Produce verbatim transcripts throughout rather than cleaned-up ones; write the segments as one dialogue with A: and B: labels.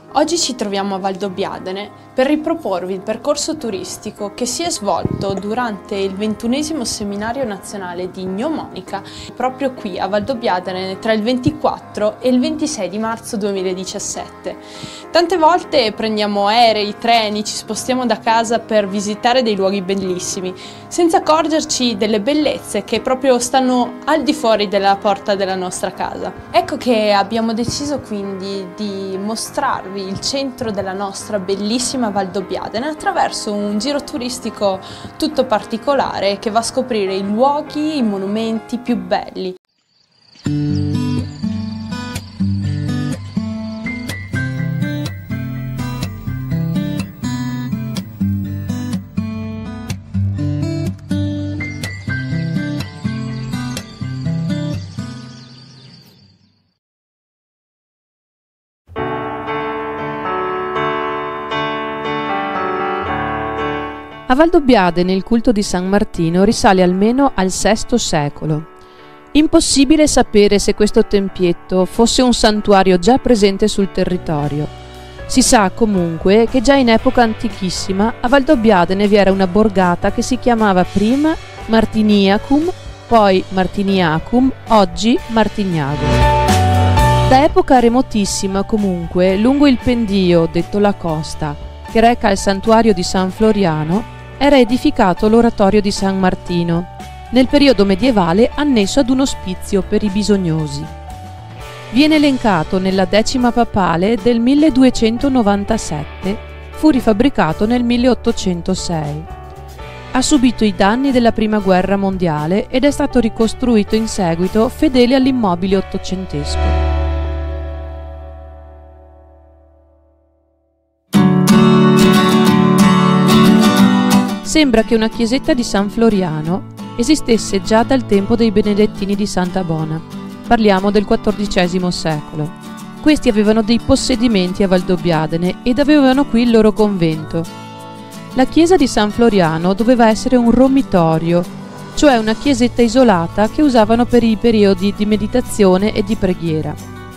A: Oggi ci troviamo a Valdobbiadene per riproporvi il percorso turistico che si è svolto durante il ventunesimo seminario nazionale di gnomonica proprio qui a Valdobbiadene tra il ventiquattro e il ventisei di marzo duemiladiciassette. Tante volte prendiamo aerei, treni, ci spostiamo da casa per visitare dei luoghi bellissimi, senza accorgerci delle bellezze che proprio stanno al di fuori della porta della nostra casa. Ecco che abbiamo deciso quindi di mostrarvi il centro della nostra bellissima Valdobbiadene attraverso un giro turistico tutto particolare che va a scoprire i luoghi, i monumenti più belli.
B: A Valdobbiadene il culto di San Martino risale almeno al sesto secolo. Impossibile sapere se questo tempietto fosse un santuario già presente sul territorio. Si sa comunque che già in epoca antichissima a Valdobbiadene vi era una borgata che si chiamava prima Martiniacum, poi Martiniacum, oggi Martignago. Da epoca remotissima comunque, lungo il pendio, detto la costa, che reca il santuario di San Floriano, era edificato l'oratorio di San Martino, nel periodo medievale annesso ad un ospizio per i bisognosi. Viene elencato nella decima papale del milleduecentonovantasette, fu rifabbricato nel milleottocentosei. Ha subito i danni della prima guerra mondiale ed è stato ricostruito in seguito fedele all'immobile ottocentesco. Sembra che una chiesetta di San Floriano esistesse già dal tempo dei benedettini di Santa Bona. Parliamo del quattordicesimo secolo. Questi avevano dei possedimenti a Valdobbiadene ed avevano qui il loro convento. La chiesa di San Floriano doveva essere un romitorio, cioè una chiesetta isolata che usavano per i periodi di meditazione e di preghiera.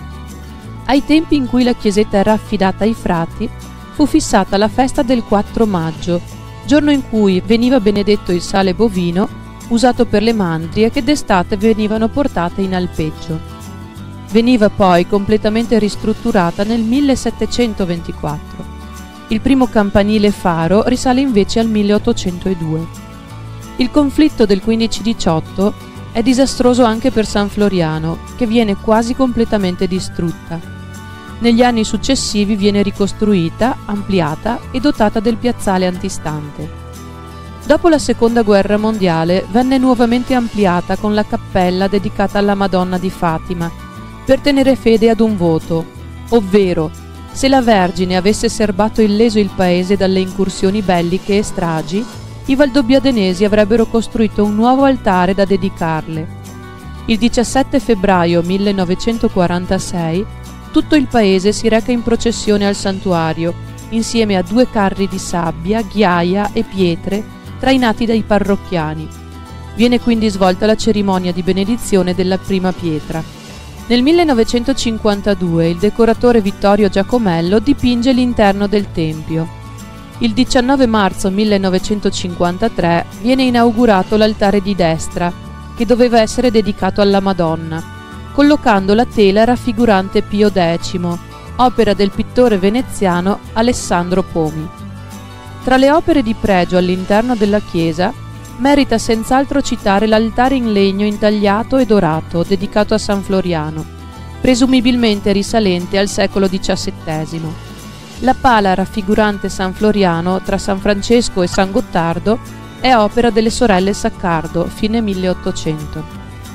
B: Ai tempi in cui la chiesetta era affidata ai frati, fu fissata la festa del quattro maggio, giorno in cui veniva benedetto il sale bovino usato per le mandrie che d'estate venivano portate in alpeggio. Veniva poi completamente ristrutturata nel millesettecentoventiquattro. Il primo campanile faro risale invece al milleottocentodue. Il conflitto del quindici diciotto è disastroso anche per San Floriano, che viene quasi completamente distrutta. Negli anni successivi viene ricostruita, ampliata e dotata del piazzale antistante. Dopo la Seconda Guerra Mondiale venne nuovamente ampliata con la cappella dedicata alla Madonna di Fatima, per tenere fede ad un voto, ovvero se la Vergine avesse serbato illeso il paese dalle incursioni belliche e stragi, i valdobbiadenesi avrebbero costruito un nuovo altare da dedicarle. Il diciassette febbraio millenovecentoquarantasei tutto il paese si reca in processione al santuario, insieme a due carri di sabbia, ghiaia e pietre trainati dai parrocchiani. Viene quindi svolta la cerimonia di benedizione della prima pietra. Nel millenovecentocinquantadue il decoratore Vittorio Giacomello dipinge l'interno del tempio. Il diciannove marzo millenovecentocinquantatré viene inaugurato l'altare di destra, che doveva essere dedicato alla Madonna, collocando la tela raffigurante Pio X, opera del pittore veneziano Alessandro Pomi. Tra le opere di pregio all'interno della chiesa merita senz'altro citare l'altare in legno intagliato e dorato dedicato a San Floriano, presumibilmente risalente al secolo diciassettesimo. La pala raffigurante San Floriano tra San Francesco e San Gottardo è opera delle sorelle Saccardo, fine milleottocento.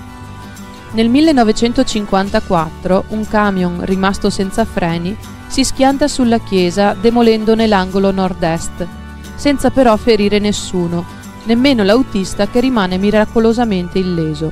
B: Nel millenovecentocinquantaquattro un camion rimasto senza freni si schianta sulla chiesa demolendone l'angolo nord-est, senza però ferire nessuno, nemmeno l'autista che rimane miracolosamente illeso.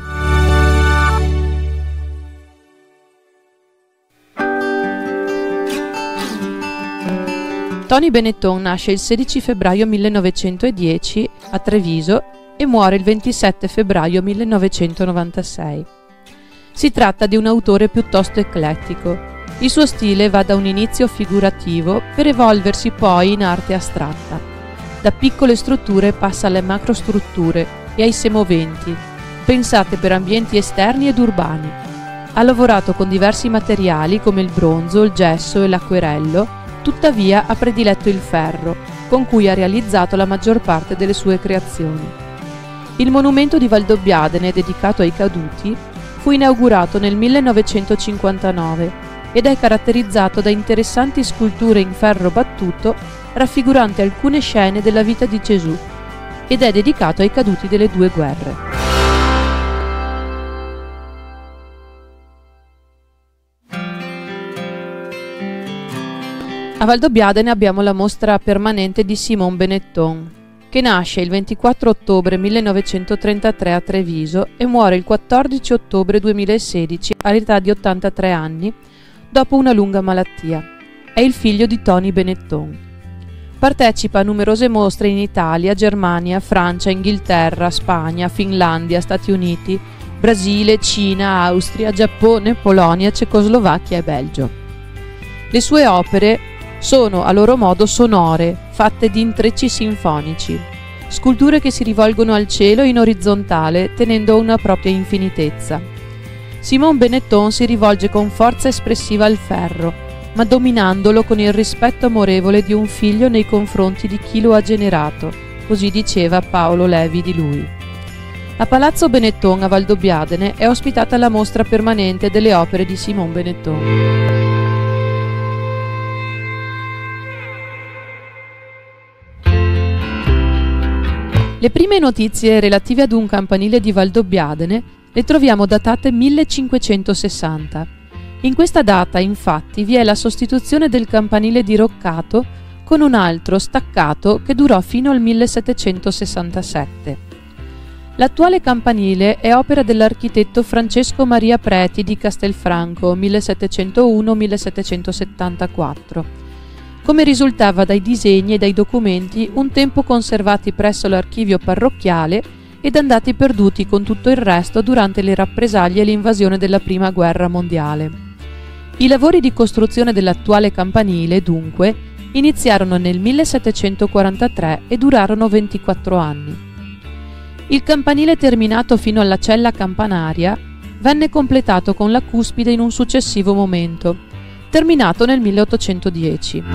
B: Tony Benetton nasce il sedici febbraio millenovecentodieci a Treviso e muore il ventisette febbraio millenovecentonovantasei. Si tratta di un autore piuttosto eclettico. Il suo stile va da un inizio figurativo per evolversi poi in arte astratta. Da piccole strutture passa alle macrostrutture e ai semoventi, pensate per ambienti esterni ed urbani. Ha lavorato con diversi materiali come il bronzo, il gesso e l'acquerello, tuttavia ha prediletto il ferro, con cui ha realizzato la maggior parte delle sue creazioni. Il monumento di Valdobbiadene, dedicato ai caduti, fu inaugurato nel millenovecentocinquantanove ed è caratterizzato da interessanti sculture in ferro battuto raffiguranti alcune scene della vita di Gesù ed è dedicato ai caduti delle due guerre. A Valdobbiadene abbiamo la mostra permanente di Simon Benetton, che nasce il ventiquattro ottobre millenovecentotrentatré a Treviso e muore il quattordici ottobre duemilasedici all'età di ottantatré anni, dopo una lunga malattia. È il figlio di Tony Benetton. Partecipa a numerose mostre in Italia, Germania, Francia, Inghilterra, Spagna, Finlandia, Stati Uniti, Brasile, Cina, Austria, Giappone, Polonia, Cecoslovacchia e Belgio. Le sue opere sono a loro modo sonore, fatte di intrecci sinfonici, sculture che si rivolgono al cielo in orizzontale, tenendo una propria infinitezza. Simon Benetton si rivolge con forza espressiva al ferro, ma dominandolo con il rispetto amorevole di un figlio nei confronti di chi lo ha generato, così diceva Paolo Levi di lui. A Palazzo Benetton a Valdobbiadene è ospitata la mostra permanente delle opere di Simon Benetton. Le prime notizie relative ad un campanile di Valdobbiadene le troviamo datate millecinquecentosessanta. In questa data, infatti, vi è la sostituzione del campanile diroccato con un altro staccato che durò fino al millesettecentosessantasette. L'attuale campanile è opera dell'architetto Francesco Maria Preti di Castelfranco millesettecentouno millesettecentosettantaquattro. Come risultava dai disegni e dai documenti un tempo conservati presso l'archivio parrocchiale ed andati perduti con tutto il resto durante le rappresaglie e l'invasione della Prima Guerra Mondiale. I lavori di costruzione dell'attuale campanile, dunque, iniziarono nel millesettecentoquarantatré e durarono ventiquattro anni. Il campanile terminato fino alla cella campanaria venne completato con la cuspide in un successivo momento, terminato nel milleottocentodieci.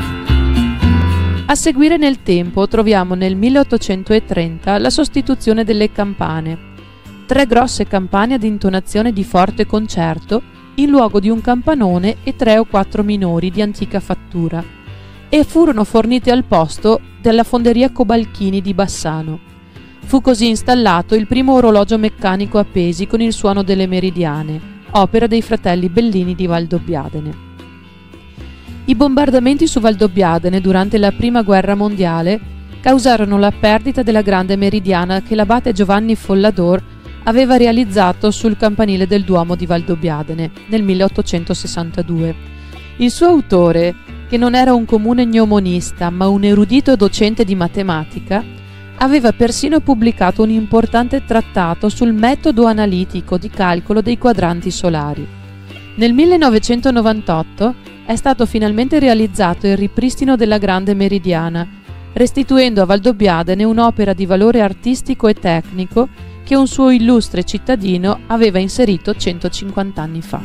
B: A seguire nel tempo troviamo nel milleottocentotrenta la sostituzione delle campane, tre grosse campane ad intonazione di forte concerto in luogo di un campanone e tre o quattro minori di antica fattura, e furono fornite al posto dalla fonderia Cobalchini di Bassano. Fu così installato il primo orologio meccanico a pesi con il suono delle meridiane, opera dei fratelli Bellini di Valdobbiadene. I bombardamenti su Valdobbiadene durante la Prima Guerra Mondiale causarono la perdita della grande meridiana che l'abate Giovanni Follador aveva realizzato sul campanile del Duomo di Valdobbiadene nel milleottocentosessantadue. Il suo autore, che non era un comune gnomonista ma un erudito docente di matematica, aveva persino pubblicato un importante trattato sul metodo analitico di calcolo dei quadranti solari. Nel millenovecentonovantotto è stato finalmente realizzato il ripristino della grande meridiana, restituendo a Valdobbiadene un'opera di valore artistico e tecnico che un suo illustre cittadino aveva inserito centocinquanta anni fa.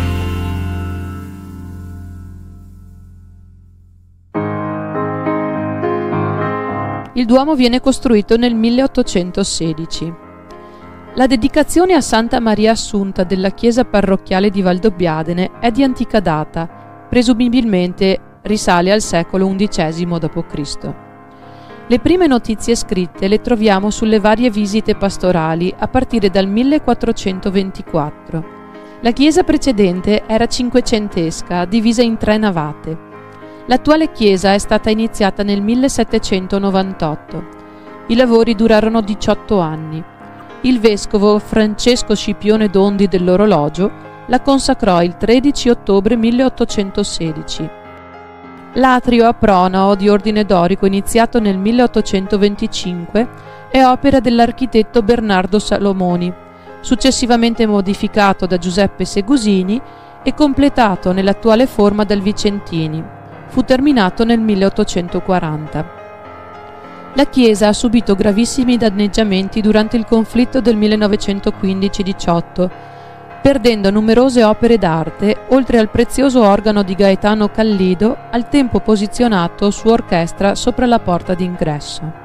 B: Il Duomo viene costruito nel milleottocentosedici. La dedicazione a Santa Maria Assunta della chiesa parrocchiale di Valdobbiadene è di antica data, presumibilmente risale al secolo undicesimo dopo Cristo. Le prime notizie scritte le troviamo sulle varie visite pastorali a partire dal millequattrocentoventiquattro. La chiesa precedente era cinquecentesca, divisa in tre navate. L'attuale chiesa è stata iniziata nel millesettecentonovantotto. I lavori durarono diciotto anni. Il vescovo Francesco Scipione Dondi dell'Orologio la consacrò il tredici ottobre milleottocentosedici. L'atrio a pronao di ordine dorico iniziato nel milleottocentoventicinque è opera dell'architetto Bernardo Salomoni, successivamente modificato da Giuseppe Segusini e completato nell'attuale forma dal Vicentini. Fu terminato nel milleottocentoquaranta. La chiesa ha subito gravissimi danneggiamenti durante il conflitto del millenovecentoquindici diciotto, perdendo numerose opere d'arte, oltre al prezioso organo di Gaetano Callido, al tempo posizionato su orchestra sopra la porta d'ingresso.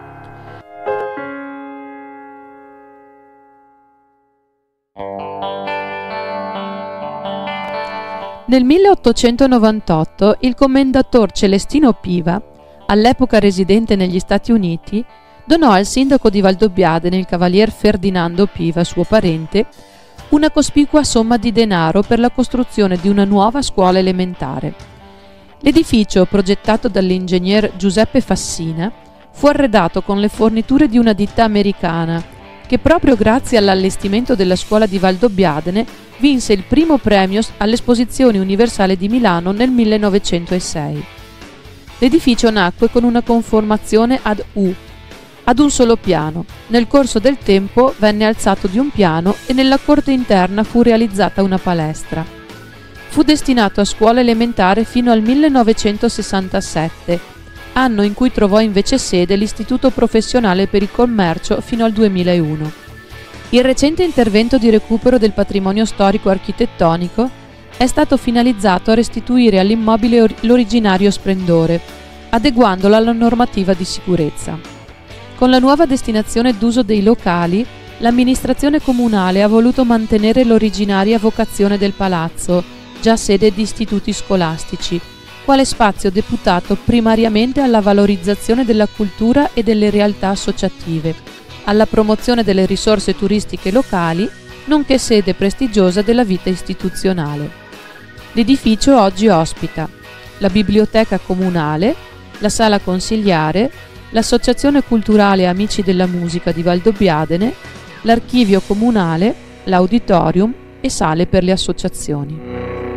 B: Nel milleottocentonovantotto il commendator Celestino Piva, all'epoca residente negli Stati Uniti, donò al sindaco di Valdobbiadene, il cavalier Ferdinando Piva, suo parente, una cospicua somma di denaro per la costruzione di una nuova scuola elementare. L'edificio, progettato dall'ingegner Giuseppe Fassina, fu arredato con le forniture di una ditta americana, che proprio grazie all'allestimento della scuola di Valdobbiadene vinse il primo premio all'Esposizione Universale di Milano nel millenovecentosei. L'edificio nacque con una conformazione ad U, ad un solo piano. Nel corso del tempo venne alzato di un piano e nella corte interna fu realizzata una palestra. Fu destinato a scuola elementare fino al millenovecentosessantasette, anno in cui trovò invece sede l'Istituto Professionale per il Commercio fino al duemilauno. Il recente intervento di recupero del patrimonio storico-architettonico è stato finalizzato a restituire all'immobile l'originario splendore, adeguandolo alla normativa di sicurezza. Con la nuova destinazione d'uso dei locali, l'amministrazione comunale ha voluto mantenere l'originaria vocazione del palazzo, già sede di istituti scolastici, quale spazio deputato primariamente alla valorizzazione della cultura e delle realtà associative, alla promozione delle risorse turistiche locali, nonché sede prestigiosa della vita istituzionale. L'edificio oggi ospita la biblioteca comunale, la sala consiliare, l'associazione culturale Amici della Musica di Valdobbiadene, l'archivio comunale, l'auditorium e sale per le associazioni.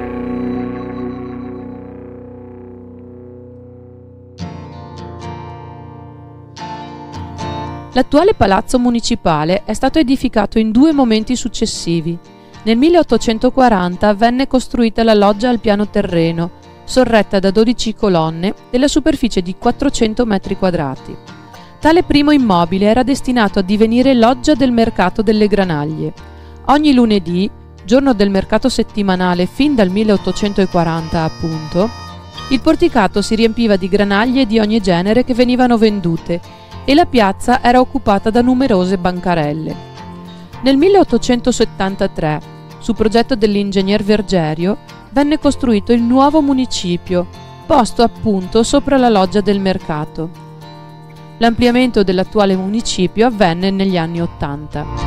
B: L'attuale palazzo municipale è stato edificato in due momenti successivi. Nel milleottocentoquaranta venne costruita la loggia al piano terreno, sorretta da dodici colonne della superficie di quattrocento metri quadrati. Tale primo immobile era destinato a divenire loggia del mercato delle granaglie. Ogni lunedì, giorno del mercato settimanale fin dal milleottocentoquaranta appunto, il porticato si riempiva di granaglie di ogni genere che venivano vendute e la piazza era occupata da numerose bancarelle. Nel milleottocentosettantatré, su progetto dell'ingegner Vergerio, venne costruito il nuovo municipio, posto appunto sopra la loggia del mercato. L'ampliamento dell'attuale municipio avvenne negli anni Ottanta.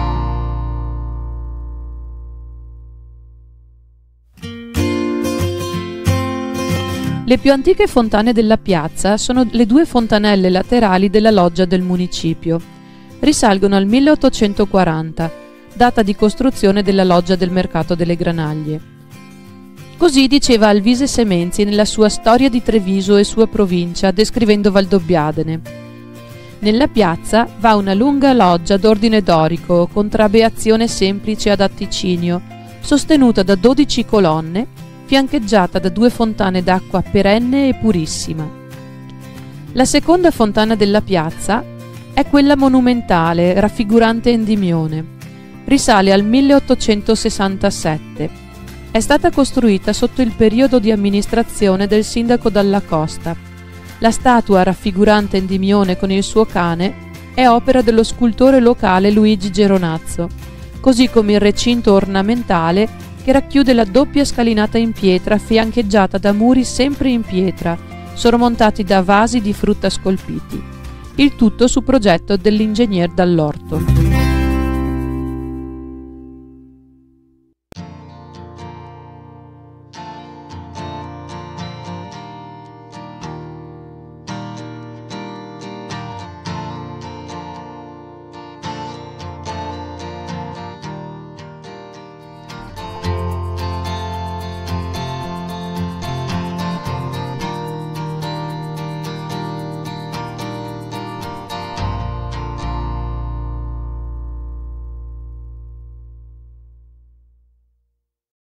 B: Le più antiche fontane della piazza sono le due fontanelle laterali della loggia del municipio. Risalgono al milleottocentoquaranta, data di costruzione della loggia del mercato delle granaglie. Così diceva Alvise Semenzi nella sua Storia di Treviso e sua provincia, descrivendo Valdobbiadene. Nella piazza va una lunga loggia d'ordine dorico con trabeazione semplice ad atticinio, sostenuta da dodici colonne, fiancheggiata da due fontane d'acqua perenne e purissima. La seconda fontana della piazza è quella monumentale, raffigurante Endimione. Risale al milleottocentosessantasette. È stata costruita sotto il periodo di amministrazione del sindaco Dalla Costa. La statua raffigurante Endimione con il suo cane è opera dello scultore locale Luigi Geronazzo, così come il recinto ornamentale che racchiude la doppia scalinata in pietra fiancheggiata da muri sempre in pietra, sormontati da vasi di frutta scolpiti. Il tutto su progetto dell'ingegner Dall'Orto.